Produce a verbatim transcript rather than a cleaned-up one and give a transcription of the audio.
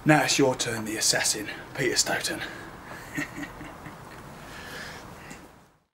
Now it's your turn, the assassin, Peter Stoten.